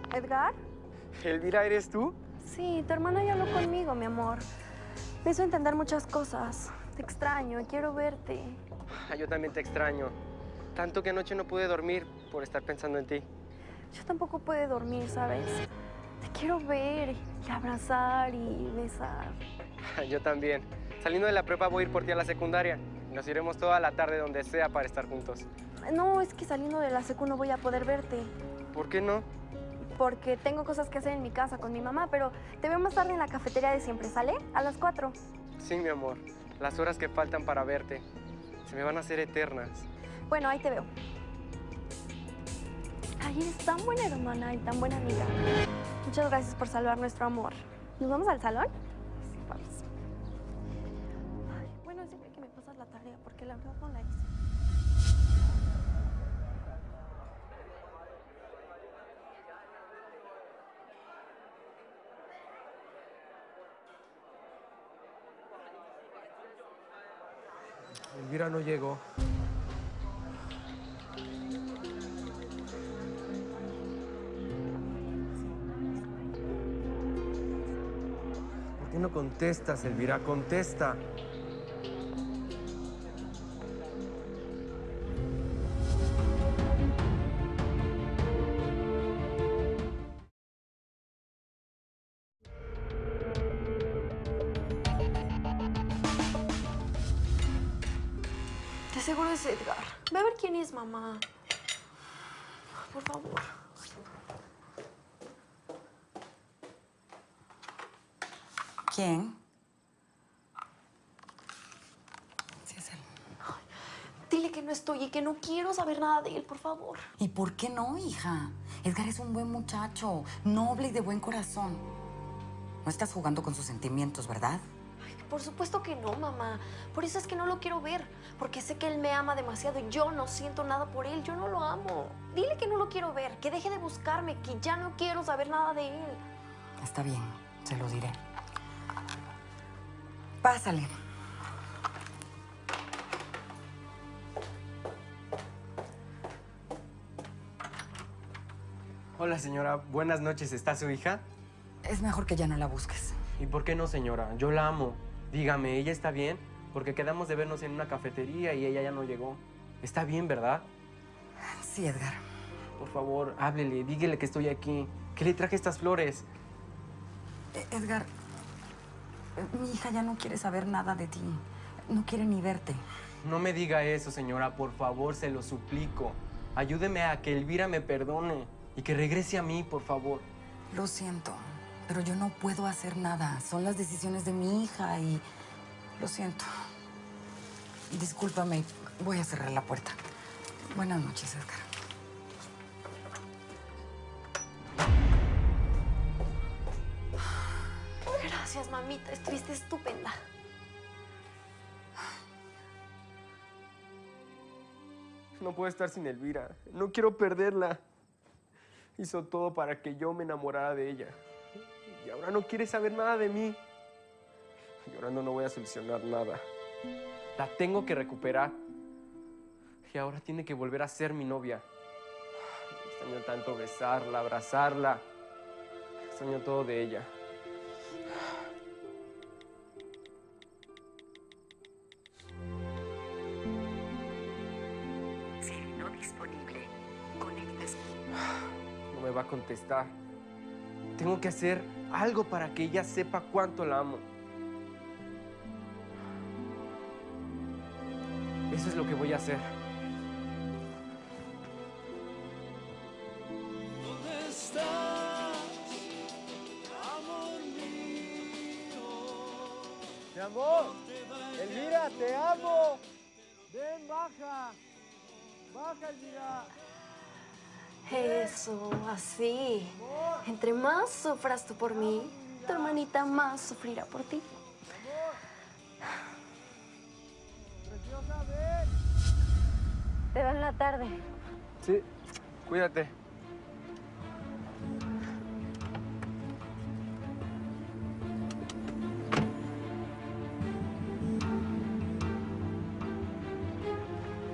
¿Edgar? ¿Elvira, eres tú? Sí, tu hermana ya habló conmigo, mi amor. Me hizo entender muchas cosas. Te extraño, quiero verte. Yo también te extraño. Tanto que anoche no pude dormir por estar pensando en ti. Yo tampoco puedo dormir, ¿sabes? Te quiero ver y abrazar y besar. Yo también. Saliendo de la prepa voy a ir por ti a la secundaria. Nos iremos toda la tarde donde sea para estar juntos. No, es que saliendo de la secu no voy a poder verte. ¿Por qué no? Porque tengo cosas que hacer en mi casa con mi mamá, pero te veo más tarde en la cafetería de siempre, ¿sale? A las 4. Sí, mi amor. Las horas que faltan para verte se me van a hacer eternas. Bueno, ahí te veo. Ay, eres tan buena hermana y tan buena amiga. Muchas gracias por salvar nuestro amor. ¿Nos vamos al salón? Sí, vamos. Ay, bueno, siempre que me pasas la tarea, porque la verdad no la hice. Elvira no llegó. ¿Por qué no contestas, Elvira? Contesta. De seguro es Edgar. Ve a ver quién es, mamá. Por favor. ¿Quién? Sí, es él. Dile que no estoy y que no quiero saber nada de él, por favor. ¿Y por qué no, hija? Edgar es un buen muchacho, noble y de buen corazón. No estás jugando con sus sentimientos, ¿verdad? Ay, por supuesto que no, mamá. Por eso es que no lo quiero ver. Porque sé que él me ama demasiado y yo no siento nada por él. Yo no lo amo. Dile que no lo quiero ver, que deje de buscarme, que ya no quiero saber nada de él. Está bien, se lo diré. Pásale. Hola, señora. Buenas noches. ¿Está su hija? Es mejor que ya no la busques. ¿Y por qué no, señora? Yo la amo. Dígame, ¿ella está bien? Porque quedamos de vernos en una cafetería y ella ya no llegó. Está bien, ¿verdad? Sí, Edgar. Por favor, háblele, dígale que estoy aquí, que le traje estas flores. Edgar, mi hija ya no quiere saber nada de ti. No quiere ni verte. No me diga eso, señora, por favor, se lo suplico. Ayúdeme a que Elvira me perdone y que regrese a mí, por favor. Lo siento, pero yo no puedo hacer nada. Son las decisiones de mi hija y... Lo siento. Discúlpame, voy a cerrar la puerta. Buenas noches, Edgar. Gracias, mamita. Estuviste estupenda. No puedo estar sin Elvira. No quiero perderla. Hizo todo para que yo me enamorara de ella. Y ahora no quiere saber nada de mí. Llorando no voy a solucionar nada. La tengo que recuperar. Y ahora tiene que volver a ser mi novia. Extraño tanto besarla, abrazarla. Extraño todo de ella. Siri no disponible. Conéctese. No me va a contestar. Tengo que hacer algo para que ella sepa cuánto la amo. Eso es lo que voy a hacer. ¿Dónde estás, amor mío? Mi amor, Elvira, te amo. Ven, baja. Baja, Elvira. Eso, así. Entre más sufras tú por mí, tu hermanita más sufrirá por ti. Preciosa, ven. Te veo en la tarde. Sí, cuídate.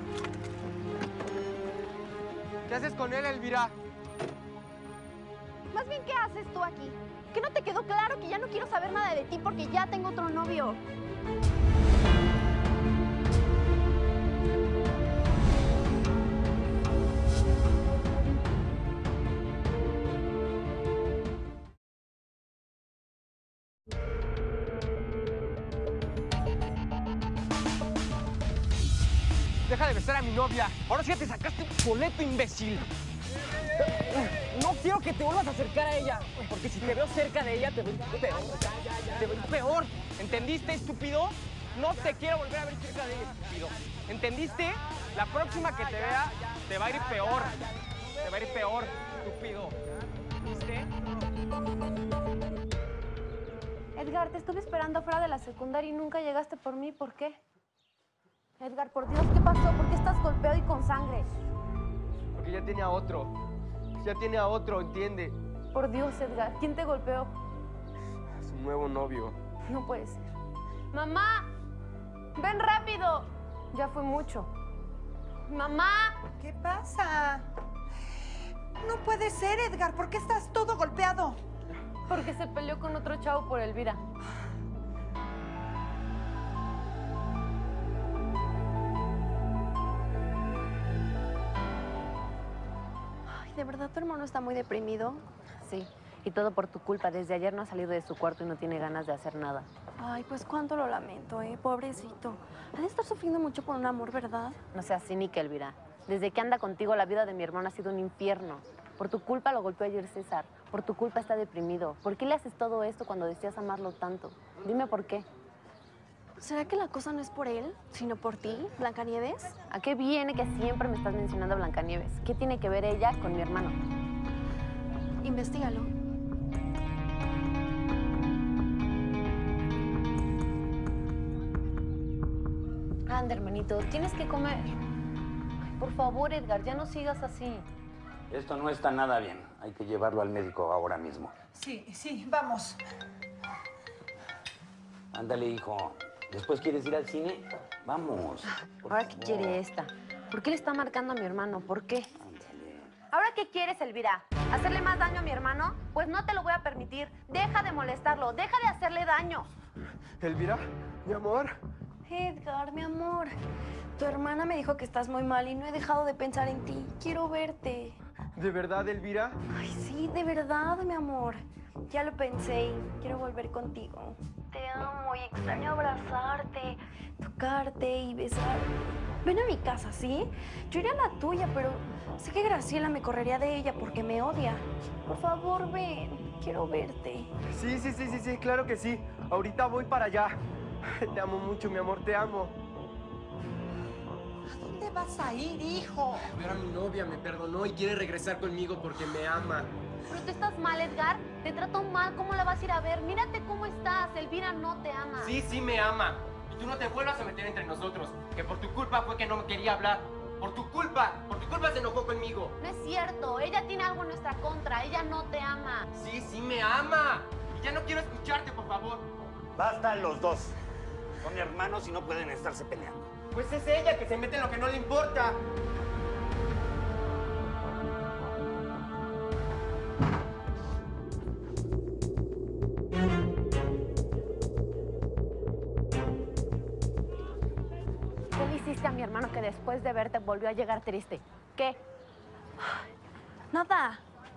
¿Qué haces con él, Elvira? Más bien, ¿qué haces tú aquí? ¿Que no te quedó claro que ya no quiero saber nada de ti porque ya tengo otro novio? Deja de besar a mi novia. Ahora sí ya te sacaste un boleto, imbécil. No quiero que te vuelvas a acercar a ella, porque si te veo cerca de ella, te veo peor. Te veo peor. ¿Entendiste, estúpido? No te quiero volver a ver cerca de ella, estúpido. ¿Entendiste? La próxima que te vea, te va a ir peor. Te va a ir peor, estúpido. ¿Viste? Edgar, te estuve esperando fuera de la secundaria y nunca llegaste por mí. ¿Por qué? Edgar, por Dios, ¿qué pasó? ¿Por qué estás golpeado y con sangre? Porque ya tiene a otro. Ya tiene a otro, ¿entiende? Por Dios, Edgar, ¿quién te golpeó? Su nuevo novio. No puede ser. ¡Mamá! ¡Ven rápido! Ya fue mucho. ¡Mamá! ¿Qué pasa? No puede ser, Edgar. ¿Por qué estás todo golpeado? Porque se peleó con otro chavo por Elvira. Ay, ¿de verdad tu hermano está muy deprimido? Sí, y todo por tu culpa. Desde ayer no ha salido de su cuarto y no tiene ganas de hacer nada. Ay, pues cuánto lo lamento, pobrecito. Ha de estar sufriendo mucho por un amor, ¿verdad? No seas cínica, Elvira. Desde que anda contigo, la vida de mi hermano ha sido un infierno. Por tu culpa lo golpeó ayer César. Por tu culpa está deprimido. ¿Por qué le haces todo esto cuando deseas amarlo tanto? Dime por qué. ¿Será que la cosa no es por él, sino por ti, Blancanieves? ¿A qué viene que siempre me estás mencionando a Blancanieves? ¿Qué tiene que ver ella con mi hermano? Investígalo. Anda, hermanito, tienes que comer. Ay, por favor, Edgar, ya no sigas así. Esto no está nada bien. Hay que llevarlo al médico ahora mismo. Sí, sí, vamos. Ándale, hijo. ¿Después quieres ir al cine? Vamos. ¿Ahora qué quiere esta? ¿Por qué le está marcando a mi hermano? ¿Por qué? Ándale. ¿Ahora qué quieres, Elvira? ¿Hacerle más daño a mi hermano? Pues no te lo voy a permitir. Deja de molestarlo, deja de hacerle daño. Elvira, mi amor. Edgar, mi amor. Tu hermana me dijo que estás muy mal y no he dejado de pensar en ti. Quiero verte. ¿De verdad, Elvira? Ay, sí, de verdad, mi amor. Ya lo pensé y quiero volver contigo. Te amo y extraño abrazarte, tocarte y besarte. Ven a mi casa, ¿sí? Yo iré a la tuya, pero sé que Graciela me correría de ella porque me odia. Por favor, ven. Quiero verte. Sí, claro que sí. Ahorita voy para allá. Te amo mucho, mi amor, te amo. ¿A dónde vas a ir, hijo? Pero mi novia me perdonó y quiere regresar conmigo porque me ama. Pero tú estás mal, Edgar. Te trató mal. ¿Cómo la vas a ir a ver? Mírate cómo estás. Elvira no te ama. Sí, me ama. Y tú no te vuelvas a meter entre nosotros. Que por tu culpa fue que no me quería hablar. Por tu culpa se enojó conmigo. No es cierto. Ella tiene algo en nuestra contra. Ella no te ama. Sí, me ama. Y ya no quiero escucharte, por favor. Basta los dos. Son hermanos y no pueden estarse peleando. Pues es ella que se mete en lo que no le importa. ¿Qué le hiciste a mi hermano que después de verte volvió a llegar triste? ¿Qué? Nada.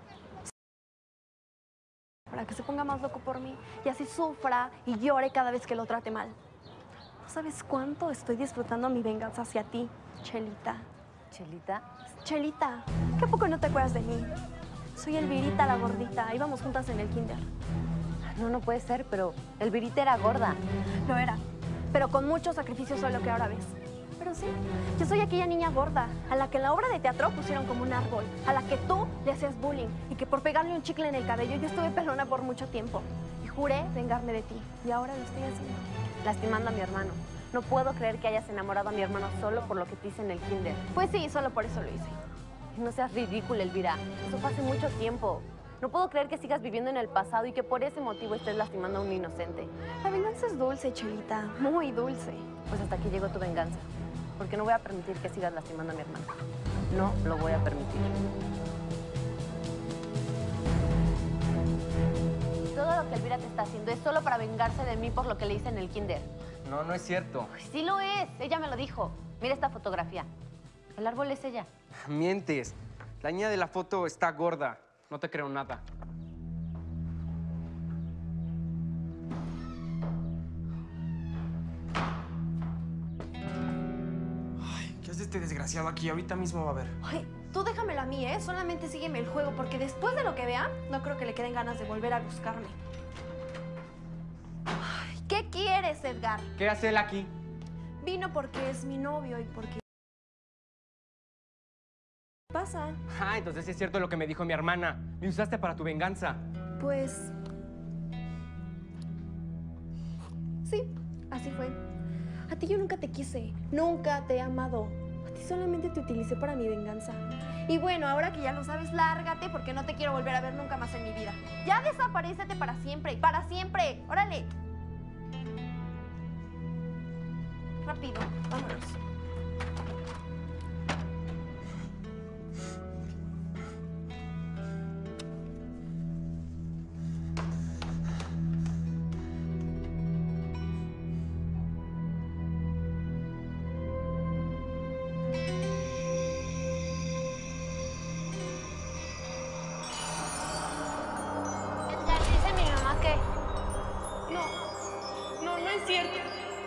Para que se ponga más loco por mí y así sufra y llore cada vez que lo trate mal. No sabes cuánto estoy disfrutando mi venganza hacia ti, Chelita. ¿Chelita? Chelita, ¿qué a poco no te acuerdas de mí? Soy Elvirita, la gordita. Íbamos juntas en el kinder. No puede ser, pero Elvirita era gorda. Lo era, pero con mucho sacrificio soy lo que ahora ves. Pero sí, yo soy aquella niña gorda, a la que en la obra de teatro pusieron como un árbol, a la que tú le hacías bullying y que por pegarle un chicle en el cabello yo estuve pelona por mucho tiempo. Y juré vengarme de ti, y ahora lo estoy haciendo. Lastimando a mi hermano. No puedo creer que hayas enamorado a mi hermano solo por lo que te hice en el kinder. Pues sí, solo por eso lo hice. No seas ridícula, Elvira. Eso fue hace mucho tiempo. No puedo creer que sigas viviendo en el pasado y que por ese motivo estés lastimando a un inocente. La venganza es dulce, Chelita, muy dulce. Pues hasta aquí llegó tu venganza. Porque no voy a permitir que sigas lastimando a mi hermano. No lo voy a permitir. está haciendo es solo para vengarse de mí por lo que le hice en el kinder. No, no es cierto. Pues sí lo es, ella me lo dijo. Mira esta fotografía. El árbol es ella. Mientes. La niña de la foto está gorda. No te creo nada. Ay, ¿qué hace este desgraciado aquí? Ahorita mismo va a ver. Ay, tú déjamelo a mí, ¿eh? Solamente sígueme el juego, porque después de lo que vea, no creo que le queden ganas de volver a buscarme. Ay, ¿qué quieres, Edgar? ¿Qué hace él aquí? Vino porque es mi novio y porque... ¿Qué pasa? Ah, entonces es cierto lo que me dijo mi hermana. Me usaste para tu venganza. Pues... sí, así fue. A ti yo nunca te quise, nunca te he amado. A ti solamente te utilicé para mi venganza. Y bueno, ahora que ya lo sabes, lárgate porque no te quiero volver a ver nunca más en mi vida. Ya desaparécete para siempre, para siempre. ¡Órale! Rápido, vámonos. Edgar, dice mi mamá que... No es cierto.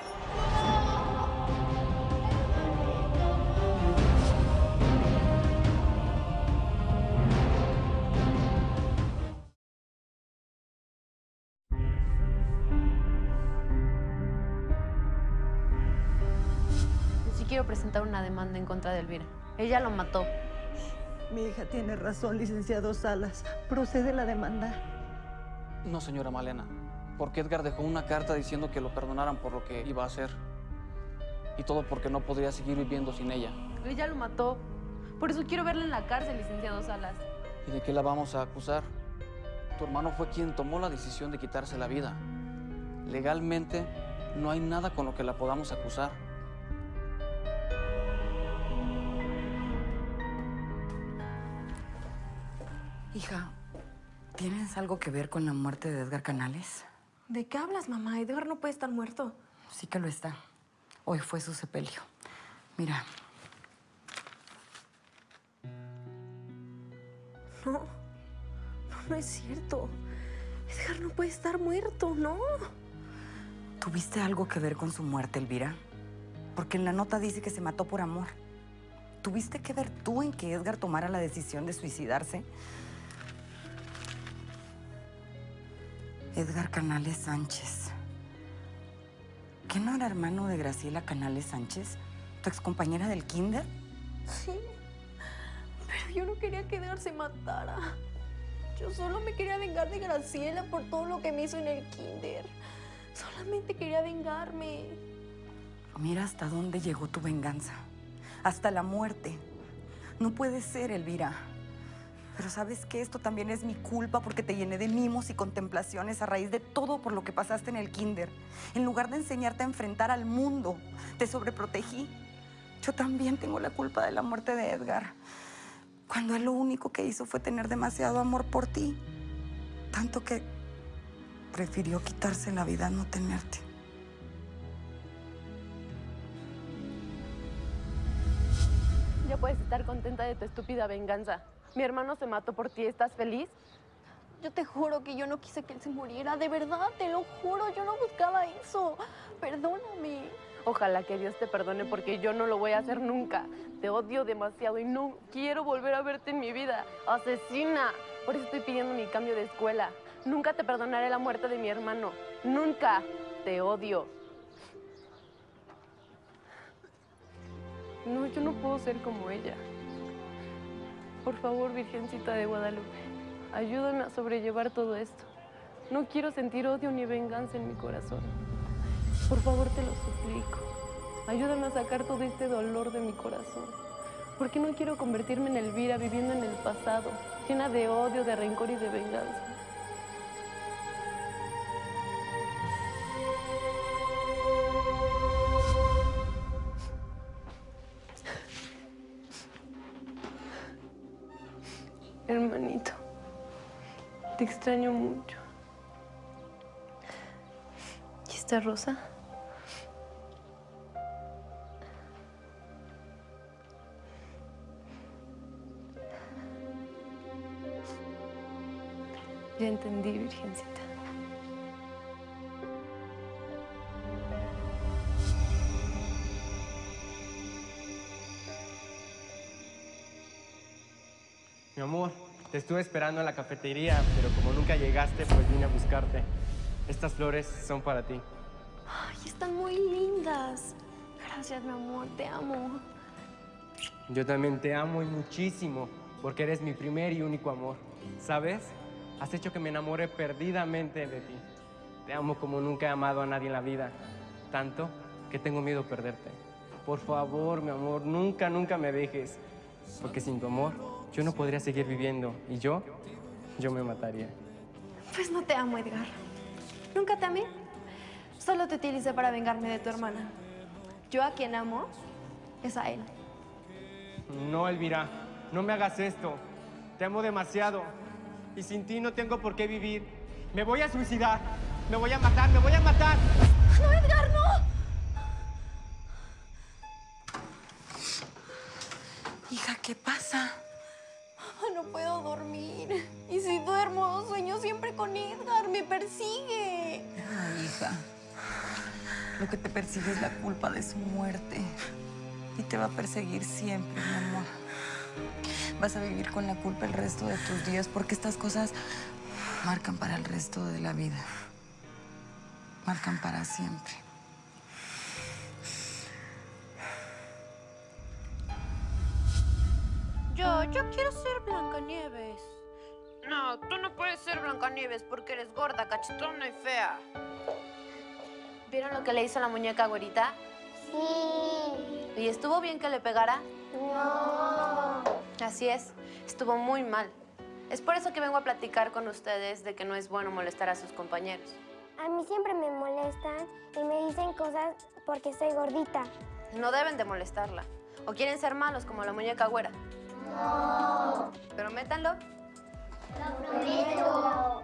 Sí quiero presentar una demanda en contra de Elvira. Ella lo mató. Mi hija tiene razón, licenciado Salas. Procede la demanda. No, señora Malena, porque Edgar dejó una carta diciendo que lo perdonaran por lo que iba a hacer. Y todo porque no podría seguir viviendo sin ella. Ella lo mató. Por eso quiero verla en la cárcel, licenciado Salas. ¿Y de qué la vamos a acusar? Tu hermano fue quien tomó la decisión de quitarse la vida. Legalmente, no hay nada con lo que la podamos acusar. Hija, ¿tienes algo que ver con la muerte de Edgar Canales? ¿De qué hablas, mamá? Edgar no puede estar muerto. Sí que lo está. Hoy fue su sepelio. Mira. No es cierto. Edgar no puede estar muerto, ¿no? ¿Tuviste algo que ver con su muerte, Elvira? Porque en la nota dice que se mató por amor. ¿Tuviste que ver tú en que Edgar tomara la decisión de suicidarse? Edgar Canales Sánchez. ¿Qué no era hermano de Graciela Canales Sánchez? ¿Tu excompañera del kinder? Sí, pero yo no quería que Edgar se matara. Yo solo me quería vengar de Graciela por todo lo que me hizo en el kinder. Solamente quería vengarme. Mira hasta dónde llegó tu venganza. Hasta la muerte. No puede ser, Elvira. Pero ¿sabes qué? Esto también es mi culpa porque te llené de mimos y contemplaciones a raíz de todo por lo que pasaste en el kinder. En lugar de enseñarte a enfrentar al mundo, te sobreprotegí. Yo también tengo la culpa de la muerte de Edgar. Cuando él lo único que hizo fue tener demasiado amor por ti. Tanto que prefirió quitarse la vida a no tenerte. Ya puedes estar contenta de tu estúpida venganza. Mi hermano se mató por ti. ¿Estás feliz? Yo te juro que yo no quise que él se muriera. De verdad, te lo juro. Yo no buscaba eso. Perdóname. Ojalá que Dios te perdone porque yo no lo voy a hacer nunca. Te odio demasiado y no quiero volver a verte en mi vida. ¡Asesina! Por eso estoy pidiendo mi cambio de escuela. Nunca te perdonaré la muerte de mi hermano. ¡Nunca! Te odio. No, yo no puedo ser como ella. Por favor, Virgencita de Guadalupe, ayúdame a sobrellevar todo esto. No quiero sentir odio ni venganza en mi corazón. Por favor, te lo suplico. Ayúdame a sacar todo este dolor de mi corazón. Porque no quiero convertirme en Elvira viviendo en el pasado, llena de odio, de rencor y de venganza. Hermanito, te extraño mucho. ¿Trajiste rosa? Ya entendí, Virgencita. Mi amor, te estuve esperando en la cafetería, pero como nunca llegaste, pues vine a buscarte. Estas flores son para ti. Ay, están muy lindas. Gracias, mi amor, te amo. Yo también te amo y muchísimo, porque eres mi primer y único amor. ¿Sabes? Has hecho que me enamore perdidamente de ti. Te amo como nunca he amado a nadie en la vida. Tanto que tengo miedo de perderte. Por favor, mi amor, nunca, nunca me dejes. Porque sin tu amor, yo no podría seguir viviendo. Y yo me mataría. Pues no te amo, Edgar. Nunca te amé. Solo te utilicé para vengarme de tu hermana. Yo a quien amo es a él. No, Elvira, no me hagas esto. Te amo demasiado. Y sin ti no tengo por qué vivir. Me voy a suicidar. Me voy a matar, me voy a matar. ¡No, Edgar, no! Hija, ¿qué pasa? Mamá, no puedo dormir. Y si duermo, sueño siempre con Edgar. Me persigue. Ay, hija. Lo que te persigue es la culpa de su muerte. Y te va a perseguir siempre, mi amor. Vas a vivir con la culpa el resto de tus días porque estas cosas marcan para el resto de la vida. Marcan para siempre. Yo quiero ser Blancanieves. No, tú no puedes ser Blancanieves porque eres gorda, cachetona y fea. ¿Vieron lo que le hizo la muñeca güerita? Sí. ¿Y estuvo bien que le pegara? No. Así es, estuvo muy mal. Es por eso que vengo a platicar con ustedes de que no es bueno molestar a sus compañeros. A mí siempre me molestan y me dicen cosas porque soy gordita. No deben de molestarla. ¿O quieren ser malos como la muñeca güera? No. Pero métanlo. Lo prometo.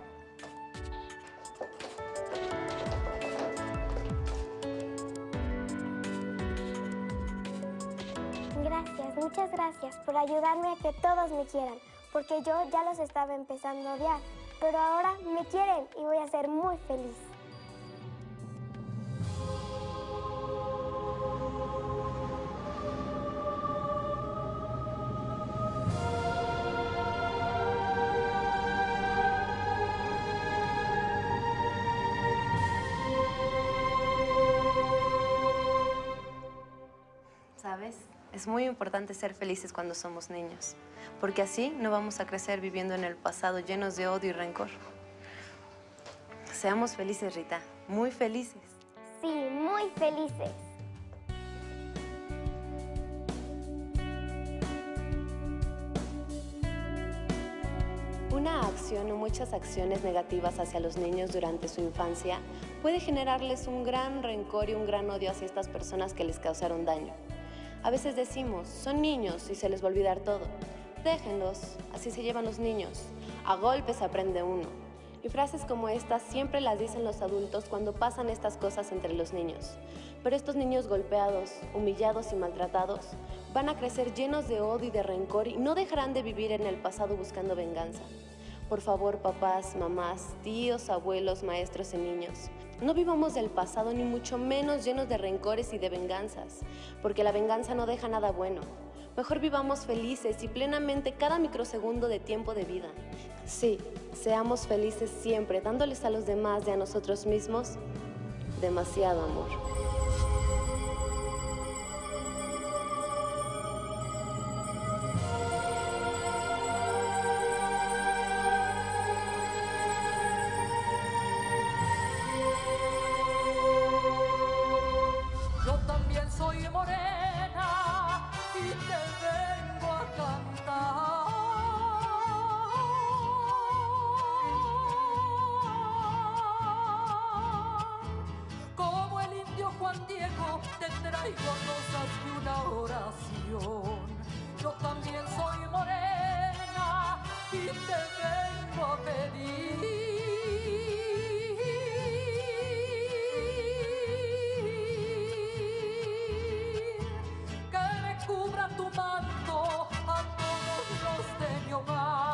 Gracias, muchas gracias por ayudarme a que todos me quieran, porque yo ya los estaba empezando a odiar, pero ahora me quieren y voy a ser muy feliz. ¿Sabes? Es muy importante ser felices cuando somos niños, porque así no vamos a crecer viviendo en el pasado llenos de odio y rencor. Seamos felices, Rita, muy felices. Sí, muy felices. Una acción o muchas acciones negativas hacia los niños durante su infancia puede generarles un gran rencor y un gran odio hacia estas personas que les causaron daño. A veces decimos, son niños y se les va a olvidar todo. Déjenlos, así se llevan los niños. A golpes aprende uno. Y frases como estas siempre las dicen los adultos cuando pasan estas cosas entre los niños. Pero estos niños golpeados, humillados y maltratados van a crecer llenos de odio y de rencor y no dejarán de vivir en el pasado buscando venganza. Por favor, papás, mamás, tíos, abuelos, maestros y niños, no vivamos del pasado ni mucho menos llenos de rencores y de venganzas, porque la venganza no deja nada bueno. Mejor vivamos felices y plenamente cada microsegundo de tiempo de vida. Sí, seamos felices siempre, dándoles a los demás y a nosotros mismos demasiado amor. Yo también soy morena y te vengo a cantar. Como el indio Juan Diego te traigo rosas y una oración. Yo también soy morena y te vengo a pedir tanto a todos los de mi hogar.